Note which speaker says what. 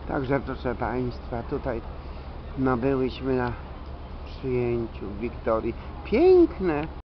Speaker 1: Także proszę Państwa, tutaj byliśmy na przyjęciu Wiktorii. Piękne